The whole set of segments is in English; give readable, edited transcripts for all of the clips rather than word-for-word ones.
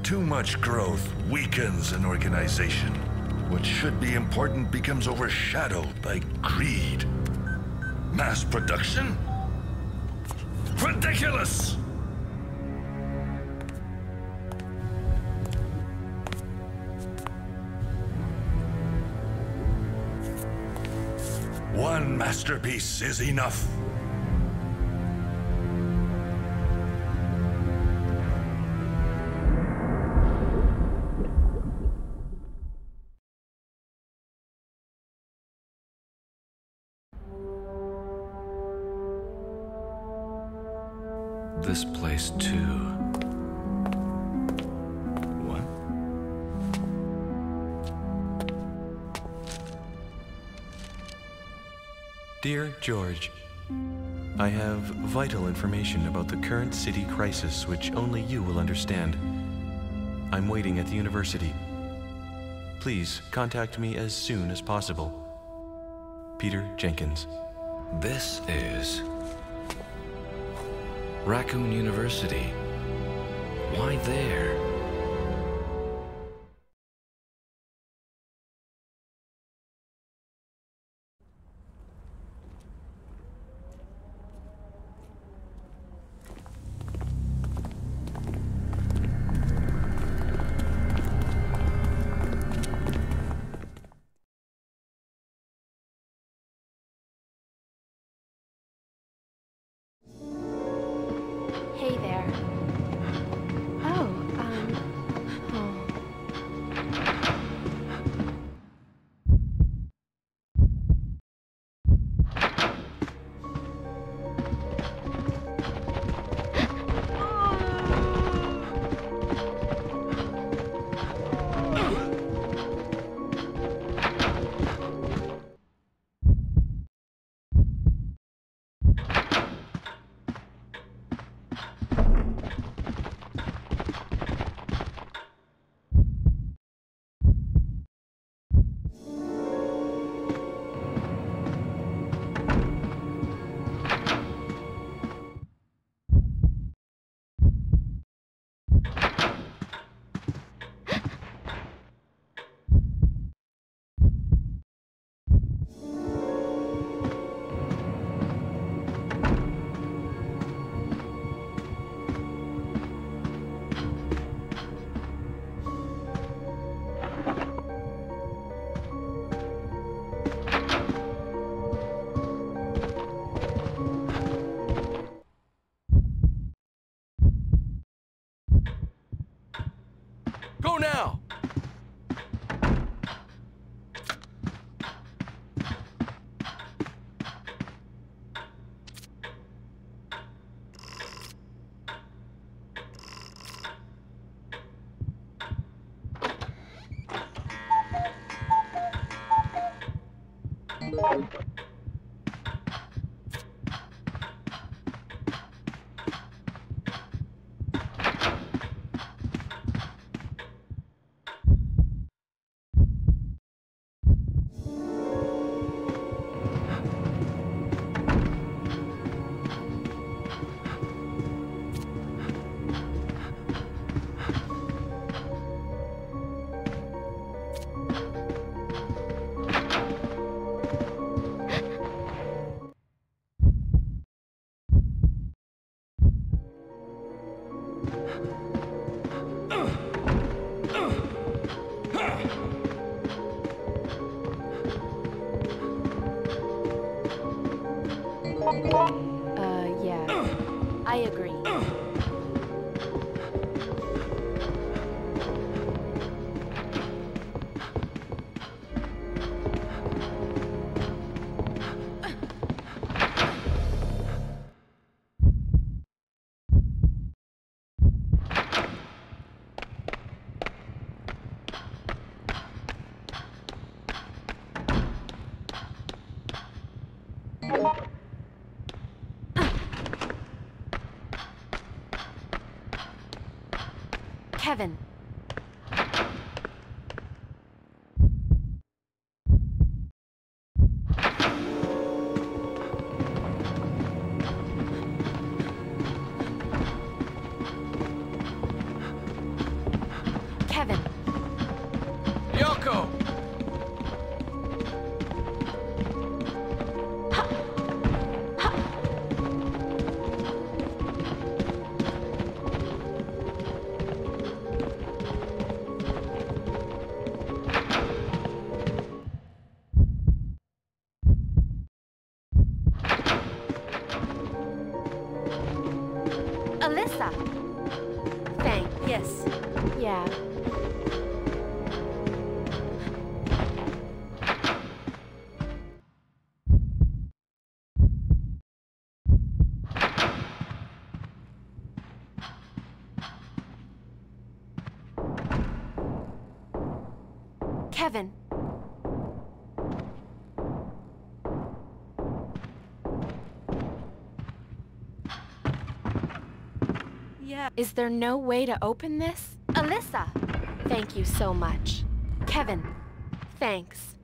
Too much growth weakens an organization. What should be important becomes overshadowed by greed. Mass production? Ridiculous! One masterpiece is enough. This place too. What? Dear George, I have vital information about the current city crisis which only you will understand. I'm waiting at the university. Please contact me as soon as possible. Peter Jenkins. This is Raccoon University. Why there? Hey there. Oh. Go now! Yeah. I agree. Kevin. Echo! Alyssa! Yes. Yeah. Kevin. Yeah. Is there no way to open this? Alyssa! Thank you so much. Kevin, thanks.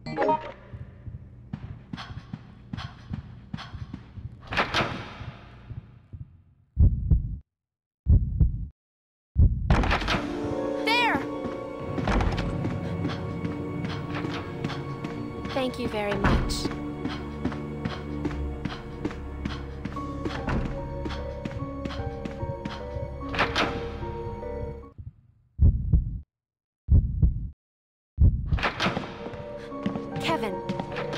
There! Thank you very much. Kevin.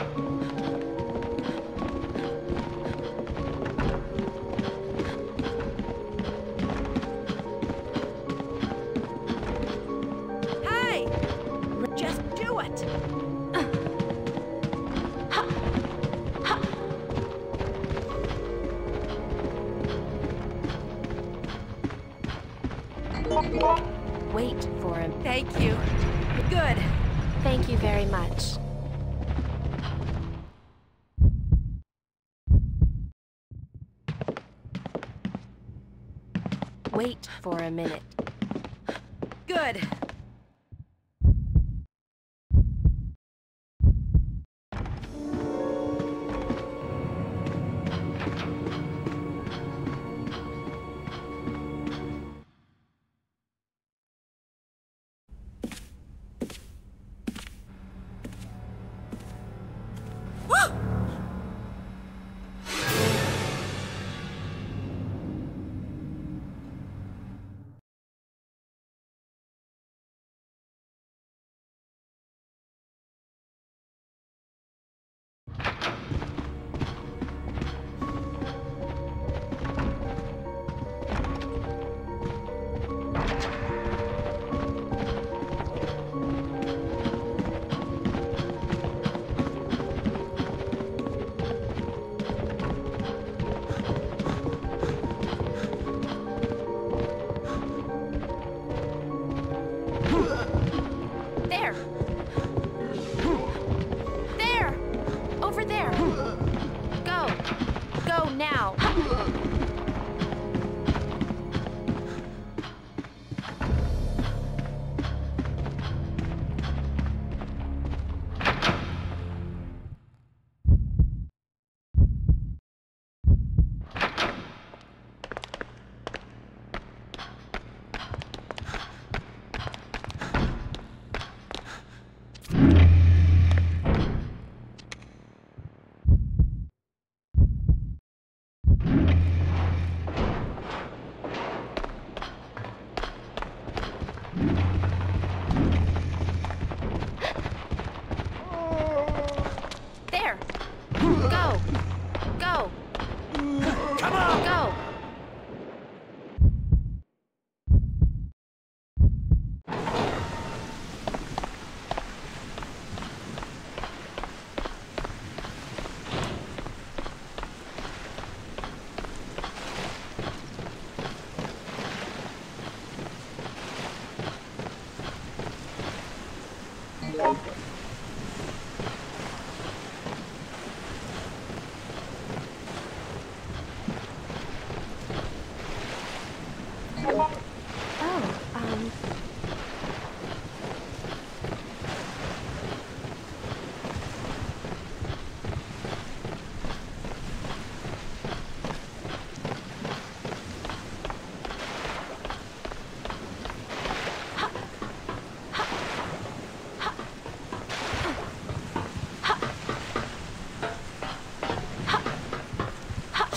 Hey! Just do it! Wait for him. Thank you. Good. Thank you very much. Wait for a minute. Good. There! There! Over there! Go! Go now! There! Go! Go! Come on! Go!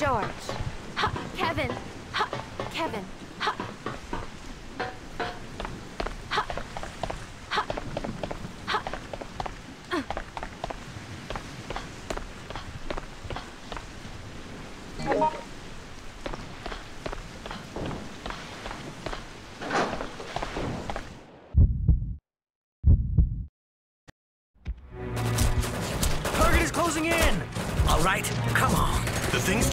George. Ha, Kevin. Ha, Kevin. Ha. Ha. Ha. Ha. Target is closing in! All right, come on. The thing's...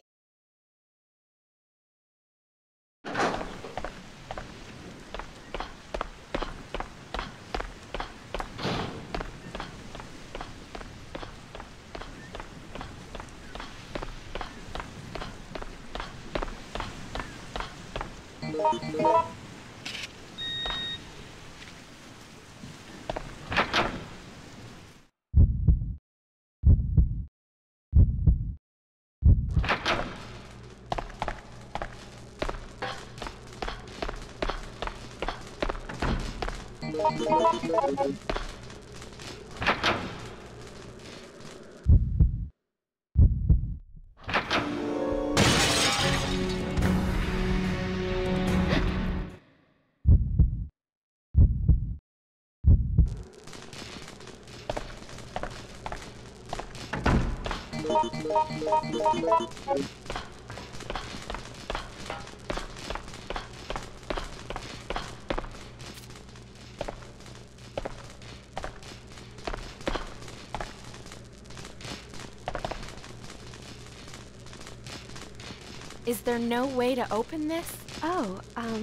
Is there no way to open this? Oh,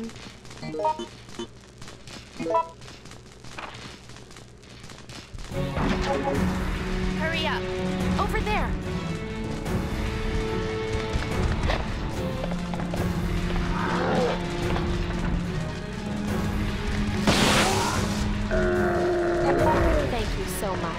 hurry up. Over there. Thank you so much.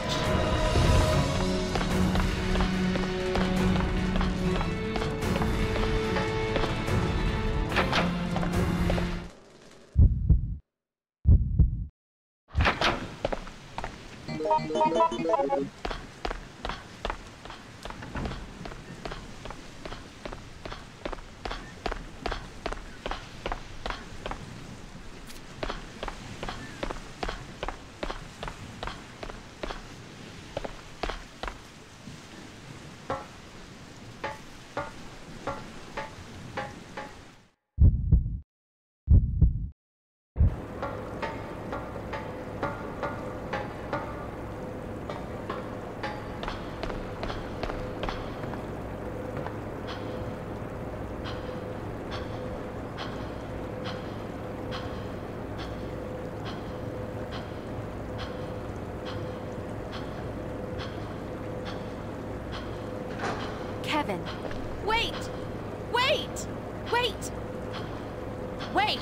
Kevin, wait! Wait! Wait! Wait!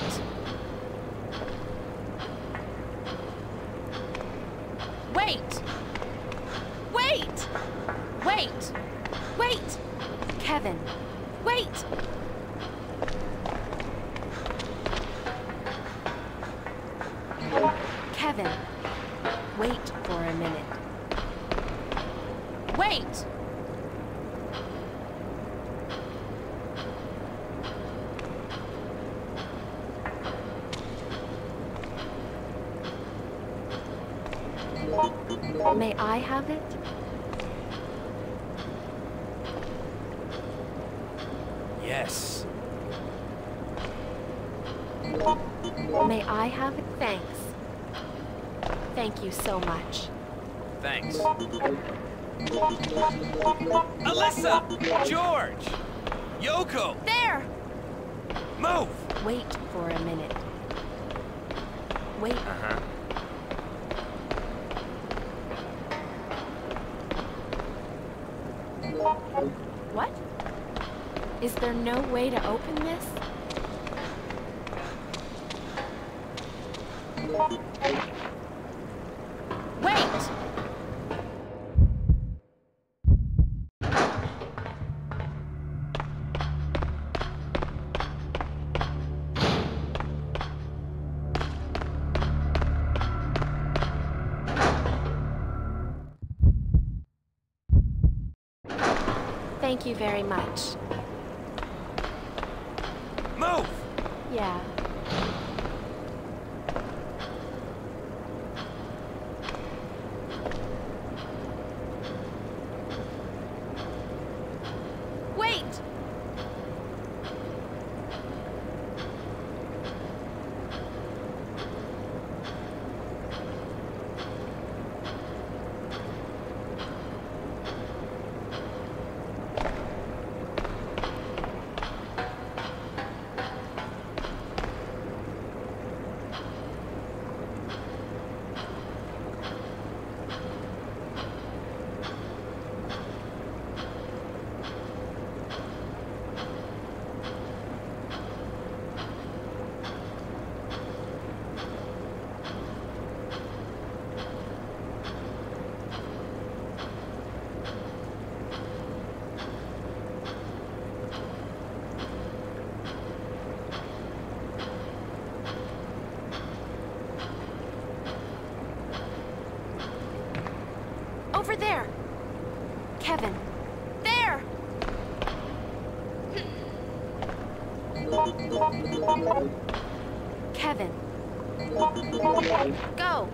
Wait! Wait! Wait! Wait! Kevin, wait! Kevin, wait for a minute. Wait! May I have it? Yes. May I have it? Thanks. Thank you so much. Thanks. Alyssa! George! Yoko! There! Move! Wait for a minute. Wait. Uh-huh. What? Is there no way to open this? Wait! Thank you very much. Move! Yeah. Wait! Over there! Kevin! There! Kevin! Go!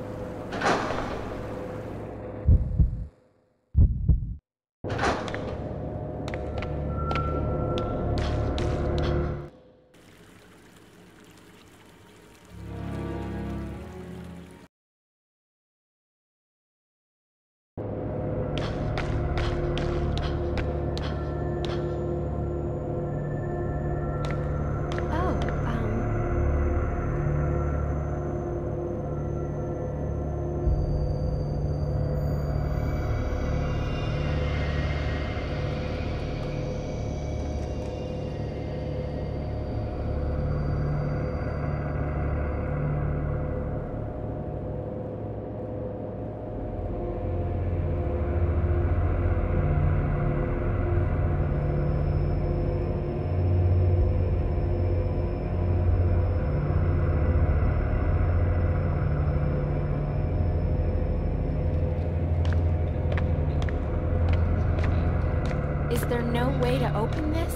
Is there no way to open this?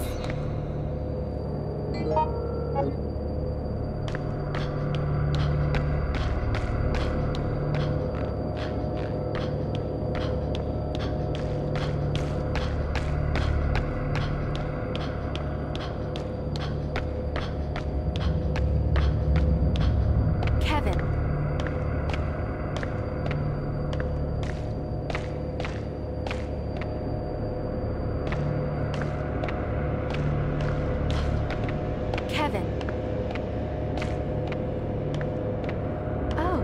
Kevin. Kevin. Oh,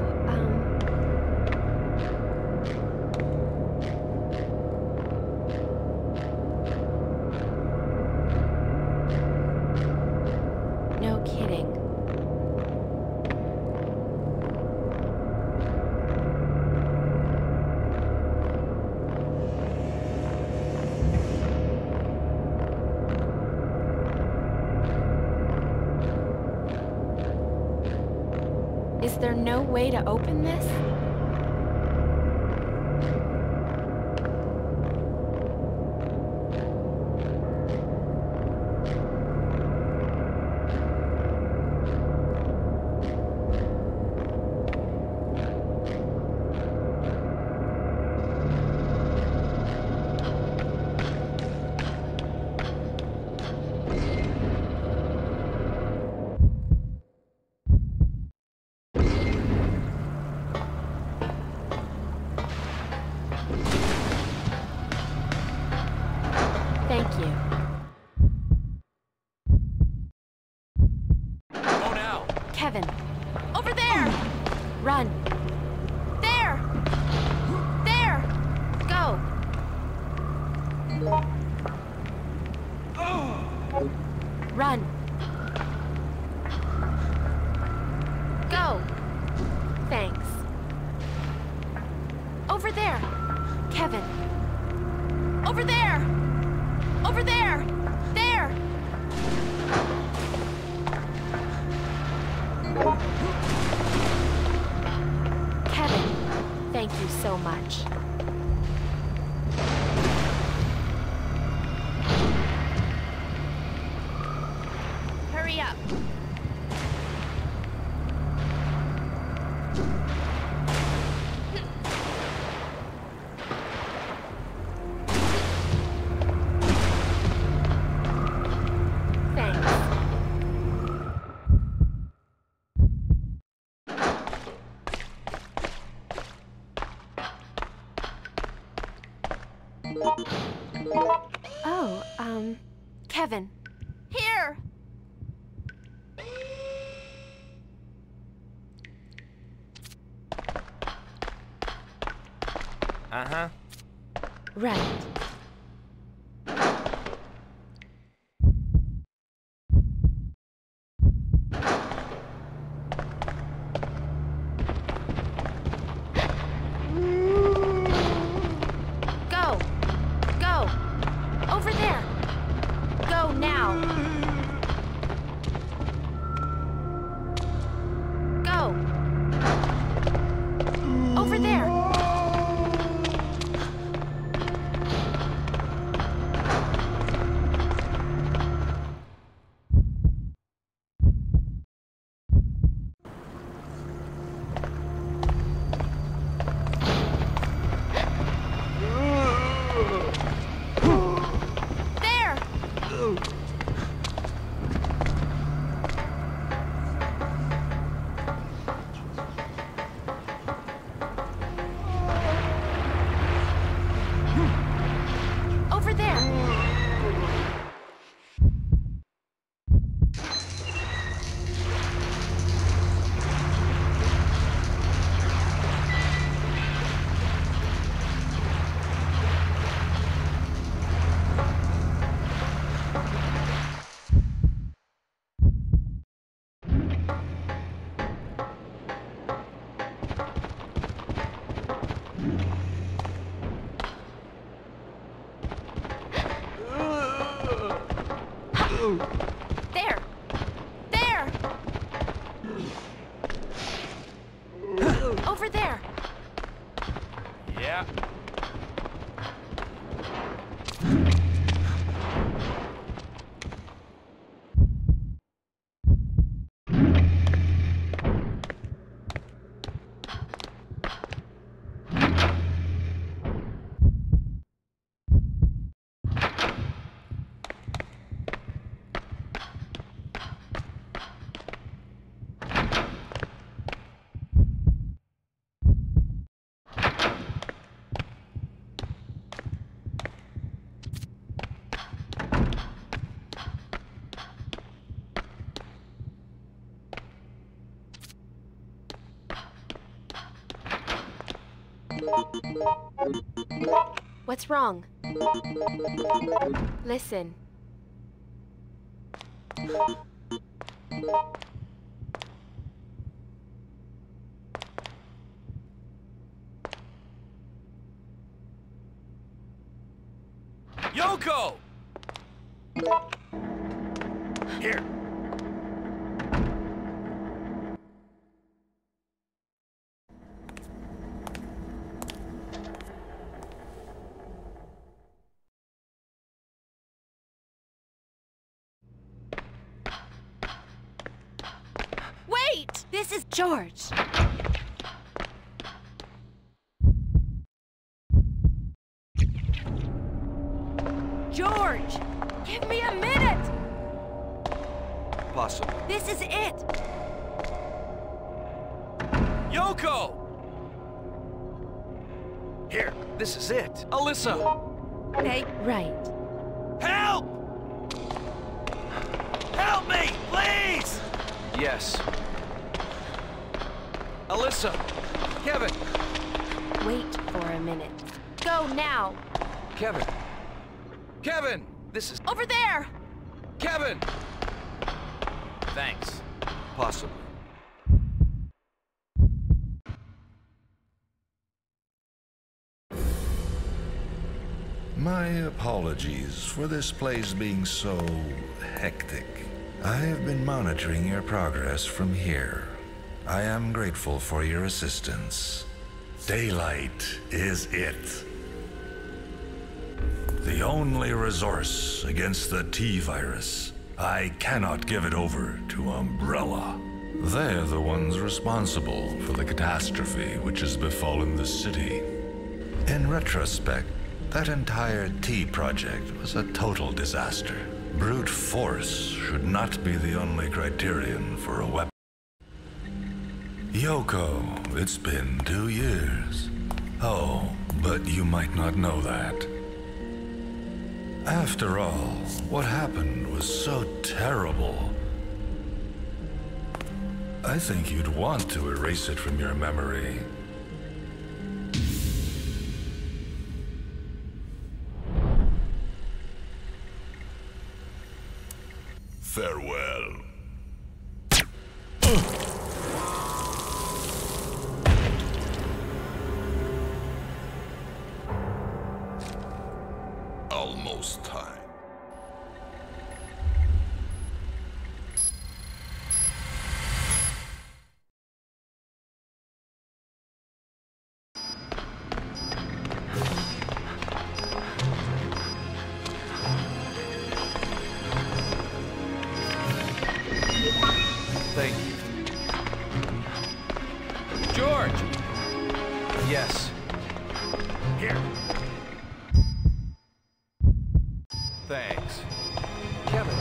no kidding. Is there no way to open this? Thank you. Go now! Kevin. Over there! Run. There! There! Go! Run. Go. Thanks. Over there. Kevin. Over there! Over there! There! Kevin, thank you so much. Oh, Kevin. Here! Uh-huh. Right. Go! Go! Over there! Go now! Go! Over there! There! Over there! There! There! Over there! Yeah. What's wrong? Listen. Yoko! Here. Wait! This is George. George! Give me a minute! Possible. This is it! Yoko! Here, this is it. Alyssa! Hey, right. Help! Help me, please! Yes. Alyssa! Kevin! Wait for a minute. Go now! Kevin! Kevin! This is... Over there! Kevin! Thanks. Possibly. My apologies for this place being so hectic. I have been monitoring your progress from here. I am grateful for your assistance. Daylight is it. The only resource against the T-virus. I cannot give it over to Umbrella. They're the ones responsible for the catastrophe which has befallen the city. In retrospect, that entire T project was a total disaster. Brute force should not be the only criterion for a weapon. Yoko, it's been 2 years. Oh, but you might not know that. After all, what happened was so terrible. I think you'd want to erase it from your memory. Farewell. Almost time. Thank you. George! Yes. Here. Thanks. Kevin.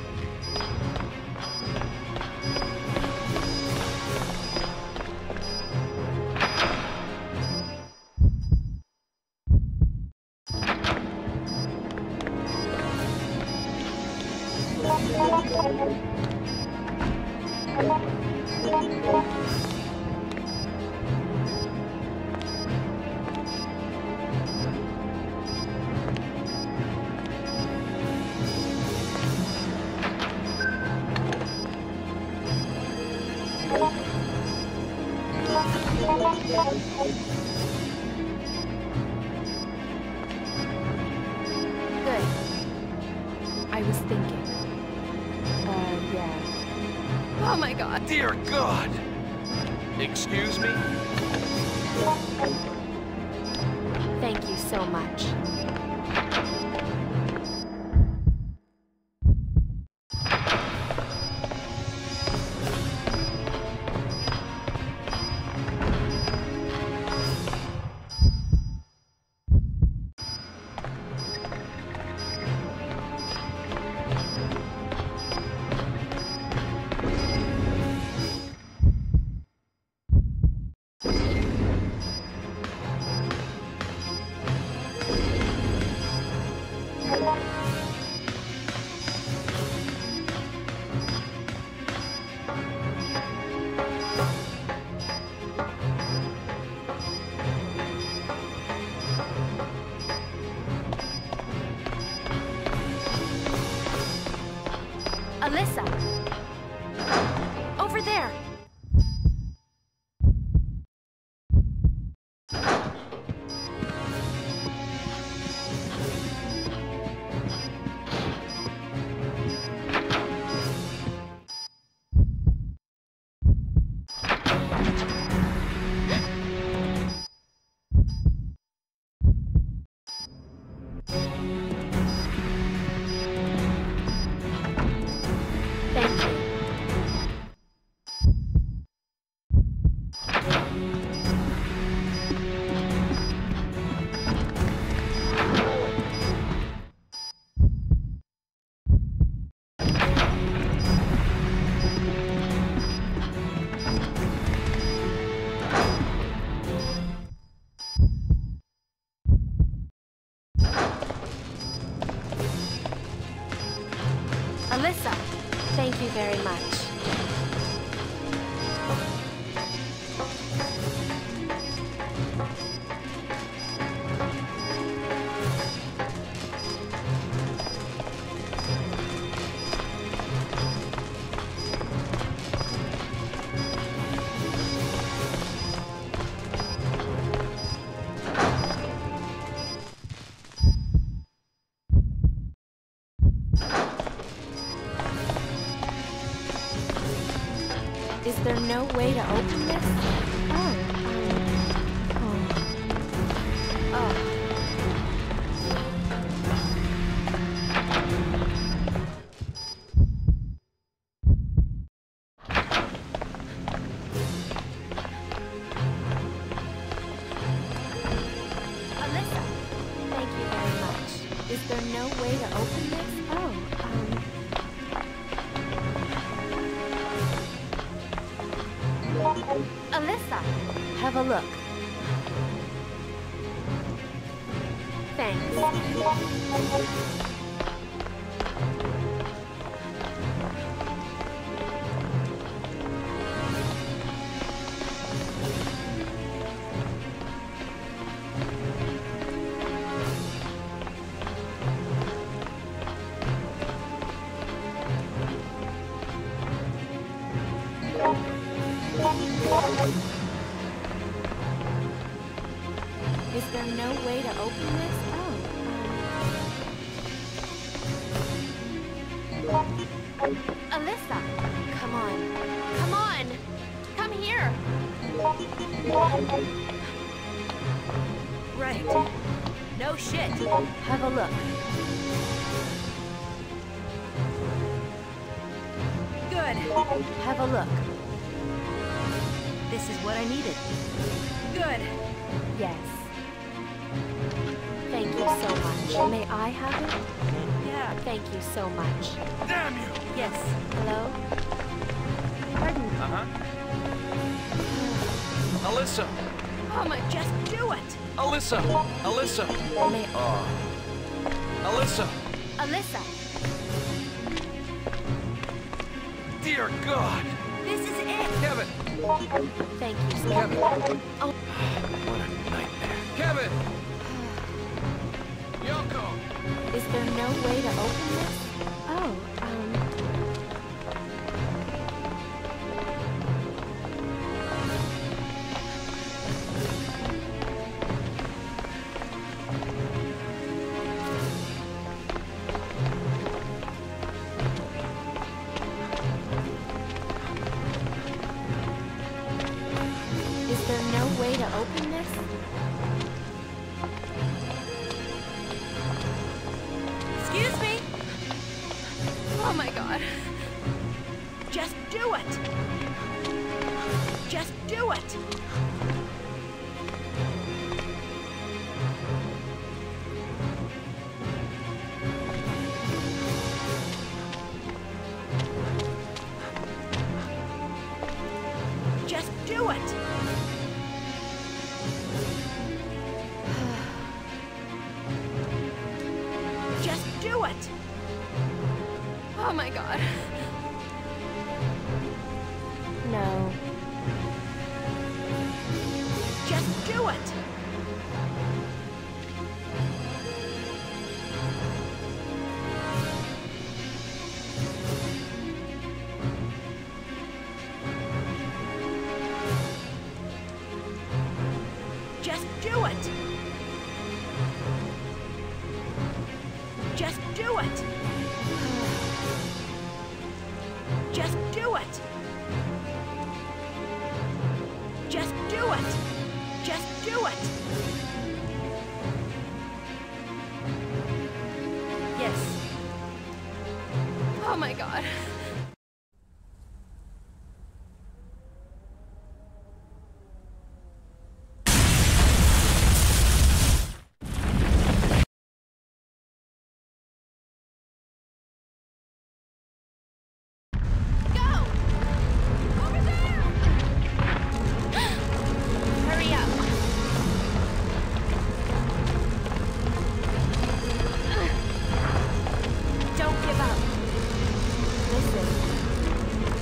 Good. I was thinking. Yeah. Oh my god. Dear God! Excuse me? Thank you so much. Alyssa! Over there! Thank you. Alyssa, thank you very much. Is there no way to open this? Oh. Alyssa, thank you very much. Is there no way to open this? Oh, Alyssa, have a look. Thanks. Is there no way to open this? Oh. Alyssa! Come on. Come on! Come here! Right. No shit. Have a look. Good. Have a look. This is what I needed. Good. Yes. Thank you so much. May I have it? Yeah. Thank you so much. Damn you! Yes. Hello? Pardon? Alyssa! Oh my, just do it. Alyssa! Alyssa! May Alyssa! Alyssa! Dear God! This is it. Kevin! Thank you so Kevin! much. Oh, What a nightmare. Kevin! Yoko! is there no way to open this? Oh, is there no way to open this? Excuse me. Oh my god. Just do it. Just do it. Just do it. Just do it. Oh my god. No. Just do it. Just do it. Just do it. Just do it. Just do it. Just do it. Yes. Oh my god. Hurry up. Don't give up. Listen.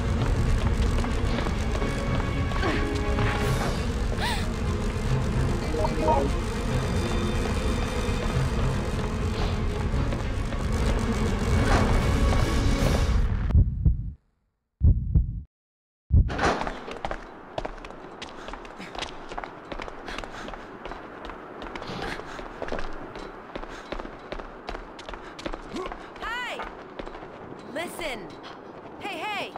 Hey! Listen! Hey, hey!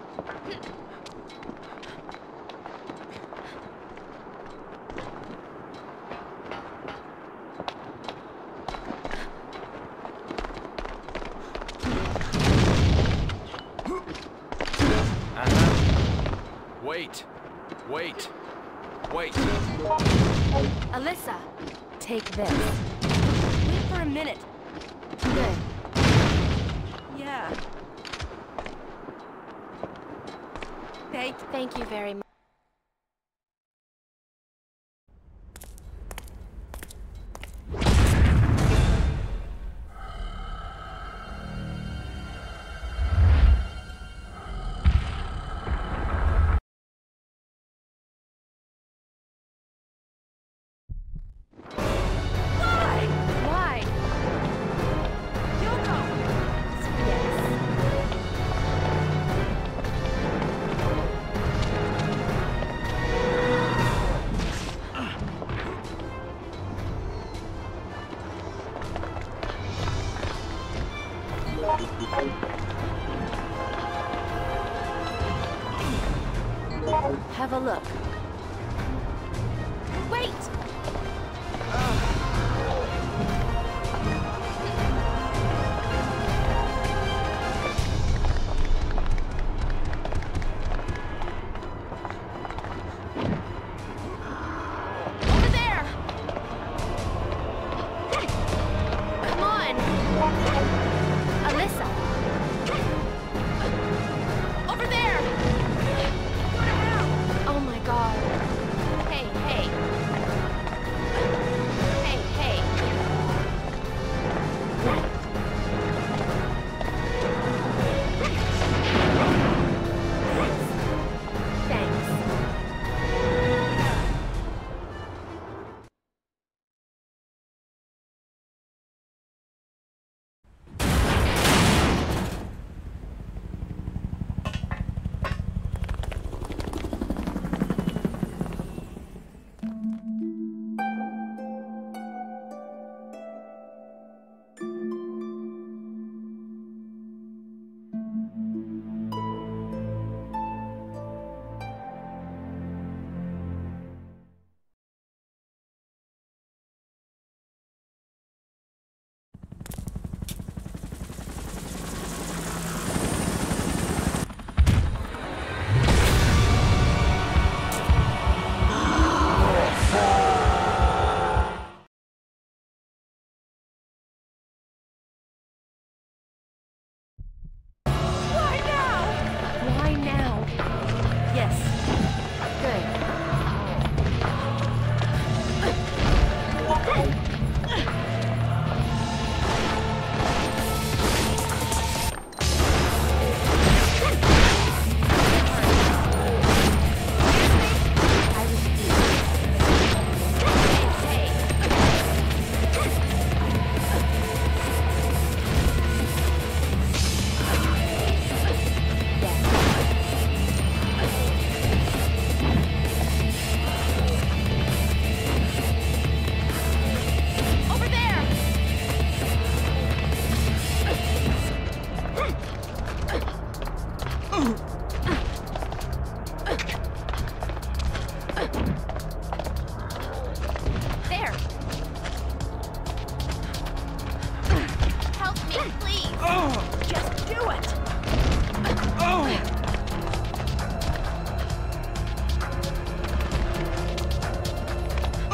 Wait! Wait! Wait! Alyssa, take this. Wait for a minute. Good. Yeah. Thank you very much.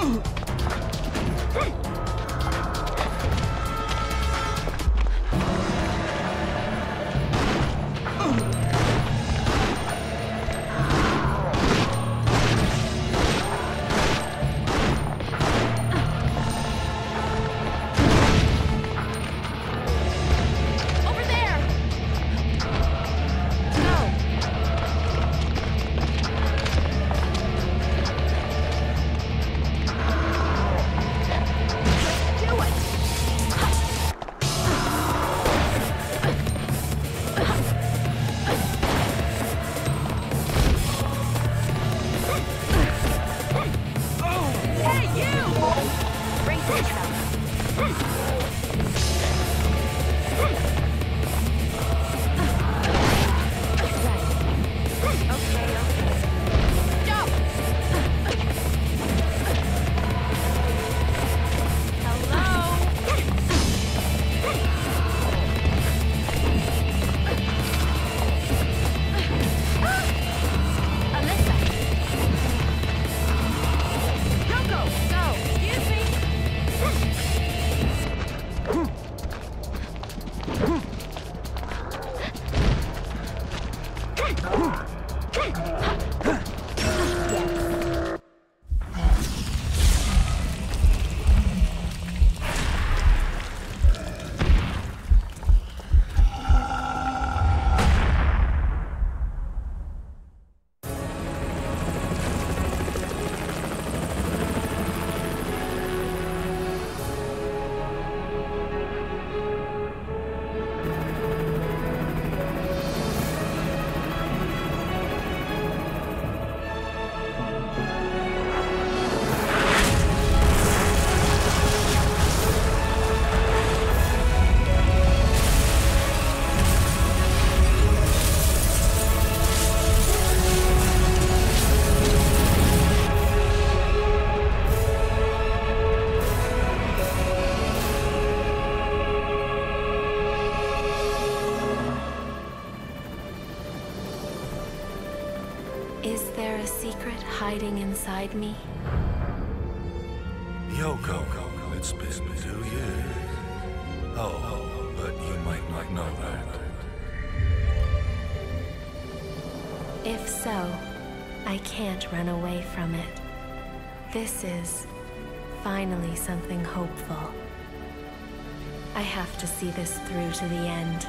Is there a secret hiding inside me? Yoko, it's been 2 years. Oh, but you might not know that. If so, I can't run away from it. This is finally something hopeful. I have to see this through to the end.